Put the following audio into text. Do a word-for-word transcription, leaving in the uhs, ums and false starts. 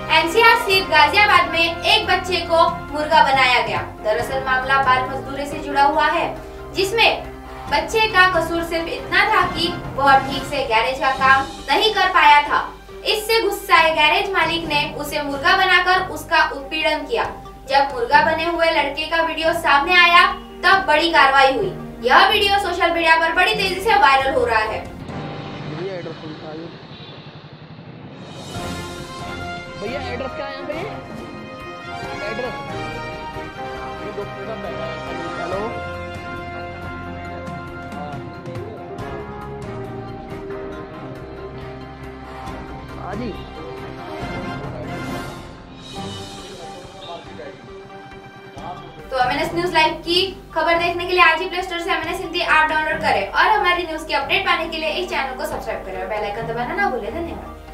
NCR स्थित गाजियाबाद में एक बच्चे को मुर्गा बनाया गया। दरअसल मामला बाल मजदूरी से जुड़ा हुआ है, जिसमें बच्चे का कसूर सिर्फ इतना था कि वह ठीक से गैरेज का काम नहीं कर पाया था। इससे गुस्साए गैरेज मालिक ने उसे मुर्गा बनाकर उसका उत्पीड़न किया। जब मुर्गा बने हुए लड़के का वीडियो सामने आया तब बड़ी कार्रवाई हुई। यह वीडियो सोशल मीडिया पर बड़ी तेजी से वायरल हो रहा है। भैया एड्रेस क्या है यहाँ पे? एड्रेस हेलो हाँ जी। तो एमएनएस न्यूज लाइव की खबर देखने के लिए आज ही प्ले स्टोर से एमएनएस हिंदी ऐप डाउनलोड करें और हमारी न्यूज की अपडेट पाने के लिए इस चैनल को सब्सक्राइब करें और बेल आइकन दबाना ना भूलें। धन्यवाद।